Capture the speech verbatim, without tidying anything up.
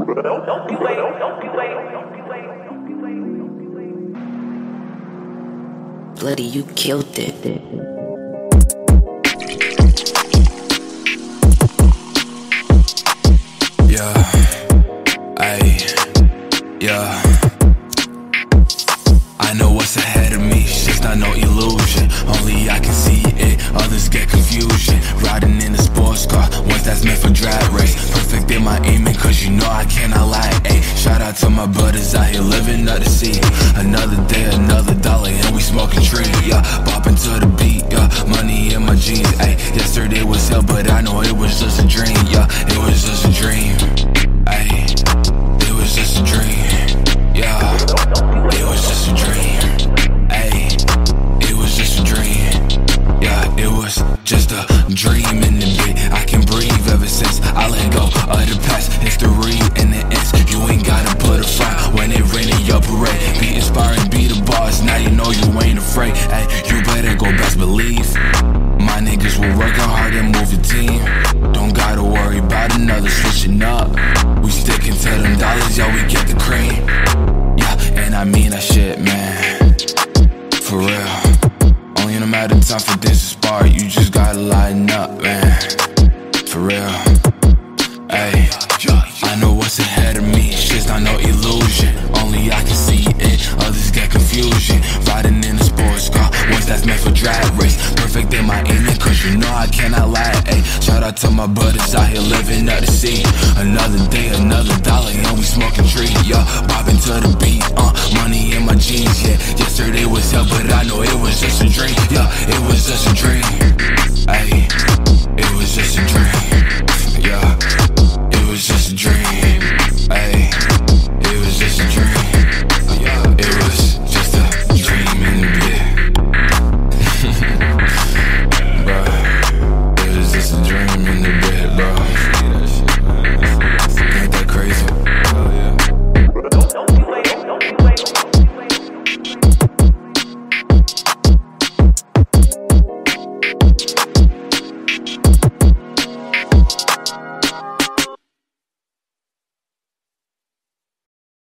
Bloody, you killed it. Yeah, ayy, yeah. I know what's ahead of me, it's just not no illusion. Only I can see it, others get confusion. Riding in a sports car, once that's meant for drag race. Perfect in my aiming, cause you know I cannot lie, ayy. Shout out to my brothers out here living up the sea. Another day, another dollar, and we smoking tree, yeah. Bopping to the beat, yeah. Money in my jeans, ayy. Yesterday was hell, but I know it was just a dream, yeah. It was just a dream, ayy. It was just a dream, yeah. It was just a dream, ayy. It was just a dream, yeah. It was just a dream in the bit. I can breathe ever since I let go of the past. History in the ends. You ain't gotta put a front when it rain in your parade. Be inspiring, be the boss. Now you know you ain't afraid. Ay, you better go best believe. My niggas were working hard and move the team. Don't gotta worry about another switching up. We sticking to them dollars, yo, we get the cream. Yeah, and I mean that shit, man. For real. Only no matter time for this to spark. You just gotta lighten up, man. For real. Ayy, I know what's ahead of me, it's just not no illusion. Only I can see it, others get confusion. Riding in a sports car, once that's meant for drag race. Perfect in my aiming, cause you know I cannot lie, ayy. Shout out to my brothers out here living up the sea. Another day, another dollar, and we smoking tree, yeah. Bopping to the beat, uh, money in my jeans, yeah. Yesterday was hell, but I know it was just a dream, yeah. It was just a dream, ayy. It was just a dream.